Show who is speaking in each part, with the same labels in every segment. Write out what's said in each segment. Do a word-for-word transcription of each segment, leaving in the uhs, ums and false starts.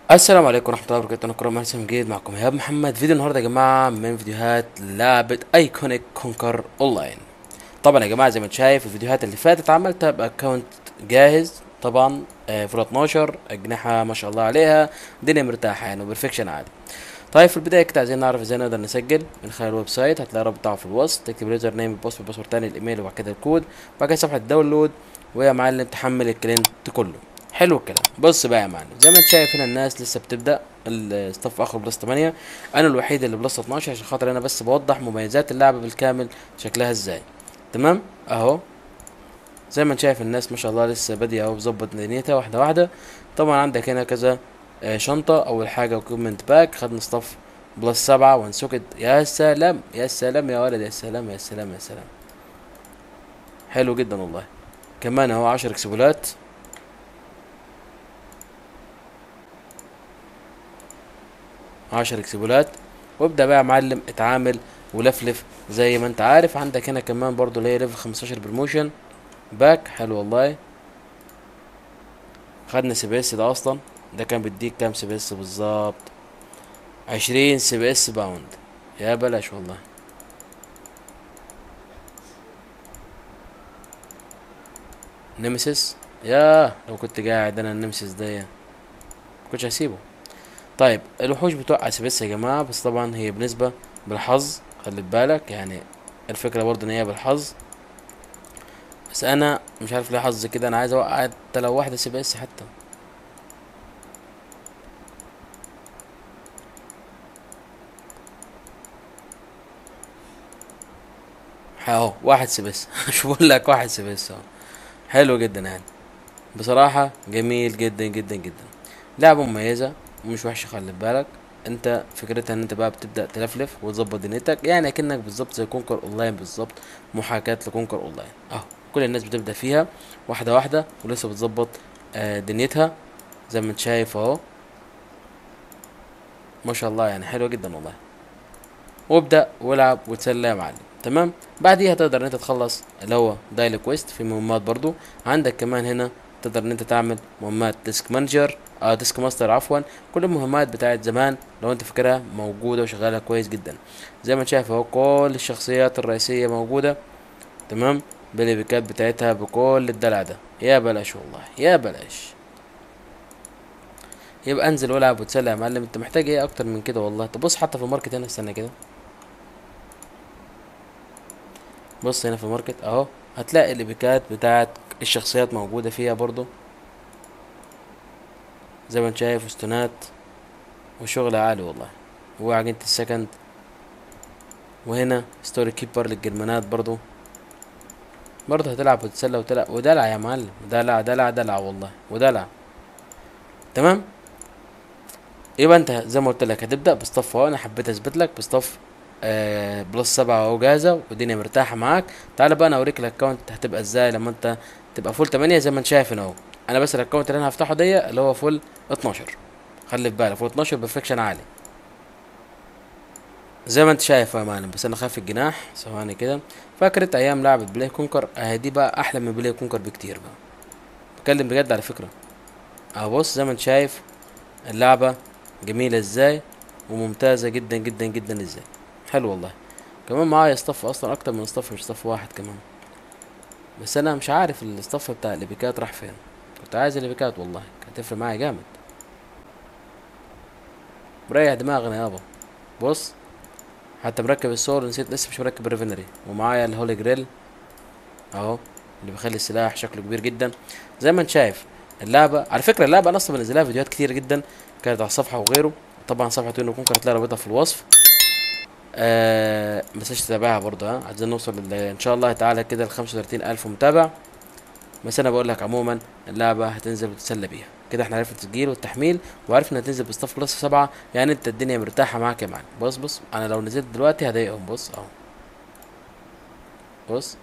Speaker 1: السلام عليكم ورحمة الله وبركاته. أنا كرم هيثم جديد معكم إيهاب محمد. فيديو النهاردة يا جماعة من فيديوهات لعبة ايكونيك كونكر اونلاين. طبعا يا جماعة زي ما انت شايف الفيديوهات اللي فاتت عملتها بأكونت جاهز طبعا. آه، فول اتناشر أجنحة ما شاء الله عليها، الدنيا مرتاحة يعني وبرفكشن عادي. طيب في البداية كده عايزين نعرف ازاي نقدر نسجل من خلال الويب سايت. هتلاقي الرابط بتاعه في الوصف، تكتب اليوزر نيم الباسورد الباسورد تاني الايميل وبعد كده الكود وبعد كده صفحة الداونلود، ويا معلم تحمل الكلينت كله. حلو الكلام. بص بقى يا معلم، زي ما انت شايف هنا الناس لسه بتبدا الستاف اخر بلس تمانية. انا الوحيد اللي بلس اتناشر عشان خاطر انا بس بوضح مميزات اللعبه بالكامل شكلها ازاي. تمام اهو. زي ما انت شايف الناس ما شاء الله لسه باديه اهو بظبط دنيتها واحده واحده. طبعا عندك هنا كذا آه، شنطه. اول حاجه كومنت باك، خدنا ستاف بلس سبعة وان سوكت. يا سلام يا سلام يا ولد، يا سلام يا سلام يا سلام. حلو جدا والله. كمان اهو عشر اكسبولات. عشر اكسبولات. وابدأ بقى يا معلم اتعامل ولفلف زي ما انت عارف. عندك هنا كمان برضو اللي هي ليفل خمستاشر بروموشن باك. حلو والله. خدنا سي بي اس ده اصلا. ده كان بيديك كام سي بي اس بالظبط؟ عشرين سي بي اس باوند. يا بلاش والله. نيمسيس. ياه لو كنت قاعد انا النمسيس ده كنتش هسيبه. طيب الوحوش بتوع سي بي اس يا جماعه، بس طبعا هي بنسبه بالحظ، خلي بالك يعني. الفكره برضه ان هي بالحظ، بس انا مش عارف ليه حظي كده. انا عايز اوقع حتى لو واحده سي بي اس حتى. اهو واحد سي بي اس. مش بقول لك واحد سي بي اس اهو. حلو جدا يعني. بصراحه جميل جدا جدا جدا. لعبه مميزه ومش وحشه خلي بالك. انت فكرتها ان انت بقى بتبدا تلفلف وتظبط دنيتك، يعني اكنك بالظبط زي كونكر اونلاين بالظبط. محاكاه لكونكر اونلاين اهو. كل الناس بتبدا فيها واحده واحده ولسه بتظبط آه دنيتها زي ما انت شايف اهو. ما شاء الله يعني حلوه جدا والله. وابدأ والعب وتسلى يا معلم. تمام. بعديها تقدر ان انت تخلص اللي هو دايلي كويست في مهمات برضو. عندك كمان هنا تقدر ان انت تعمل مهمات ديسك مانجر، اه ديسك ماستر عفوا. كل المهمات بتاعت زمان لو انت فاكرها موجودة وشغالة كويس جدا. زي ما انت شايف اهو كل الشخصيات الرئيسية موجودة. تمام. بالبيكات بتاعتها بكل الدلع ده. يا بلاش والله يا بلاش. يبقى انزل والعب وتسلى يا معلم. انت محتاج ايه اكتر من كده والله؟ تبص حتى في الماركت هنا، استنى كده. بص هنا في الماركت اهو. هتلاقي الابيكات بتاعت الشخصيات موجودة فيها برضو زي ما انت شايف، استونات وشغل عالي والله. وعجينة السكند. وهنا ستوري كيبر للجرمانات برضو. برضو هتلعب وتتسلى وتلعب ودلع يا معلم. دلع دلع دلع والله ودلع. تمام. يبقى انت زي ما قلت لك هتبدأ بصطف اهو. انا حبيت اثبت لك بصطف آه بلس سبعة اهو جاهزة والدنيا مرتاحة معاك. تعال بقى انا اوريك الاكونت هتبقى ازاي لما انت تبقى فول تمانية زي ما انت شايف هنا اهو. انا بس الاكونت اللي انا هفتحه دي اللي هو فول اتناشر. خلي في بالك فول اتناشر بفريكشن عالي زي ما انت شايف يا معلم. بس انا خايف الجناح ثواني كده. فاكرة ايام لعبة بلاي كونكر اهي دي بقى احلى من بلاي كونكر بكتير بقى. بتكلم بجد على فكرة. اهو بص زي ما انت شايف اللعبة جميلة ازاي وممتازة جدا جدا جدا ازاي. حلو والله. كمان معايا اصطف اصلا اكتر من اصطف، مش اصطف واحد كمان. بس انا مش عارف الاصطف بتاع الابيكات راح فين. كنت عايز الابيكات والله كانت هتفرق معايا جامد. مريح دماغنا يابا. بص حتى مركب السور نسيت لسه مش مركب الريفينري. ومعايا الهولي جريل اهو اللي بيخلي السلاح شكله كبير جدا. زي ما انت شايف اللعبه على فكره، اللعبه انا اصلا بنزلها فيديوهات كتير جدا كانت على الصفحه وغيره. طبعا صفحه وينو كونكر هتلاقي رابطها في الوصف. آه بس تتابعها برضه. ها عايزين نوصل لل- ان شاء الله تعالى كده ل خمسة وتلاتين الف متابع. بس انا بقول لك عموما اللعبه هتنزل وتتسلى بيها كده. احنا عرفنا التسجيل والتحميل وعرفنا هتنزل بستاف بلس سبعة. يعني انت الدنيا مرتاحه معاك يا معلم. بص بص انا لو نزلت دلوقتي هضايقهم. بص اهو. بص.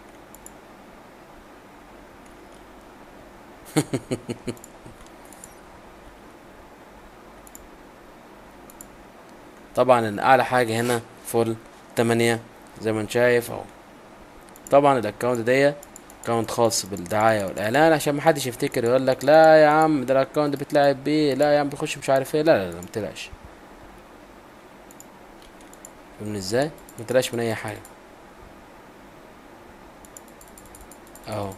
Speaker 1: طبعا ان اعلى حاجه هنا فول تمانية زي ما انت شايف اهو. طبعا الاكونت دي اكونت خاص بالدعايه والاعلان، عشان محدش يفتكر يقول لك لا يا عم ده الاكونت بتلعب بيه، لا يا عم بتخش مش عارف ايه، لا لا لا متقلقش. فاهمني ازاي؟ متقلقش من اي حاجه. اهو.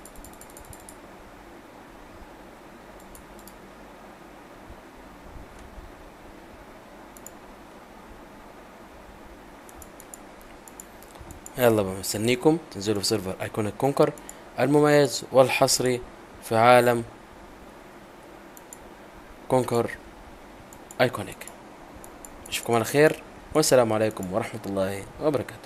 Speaker 1: يلا بقى مستنيكم تنزلوا في سيرفر ايكونيك كونكر المميز والحصري في عالم كونكر ايكونيك. اشوفكم على خير، والسلام عليكم ورحمة الله وبركاته.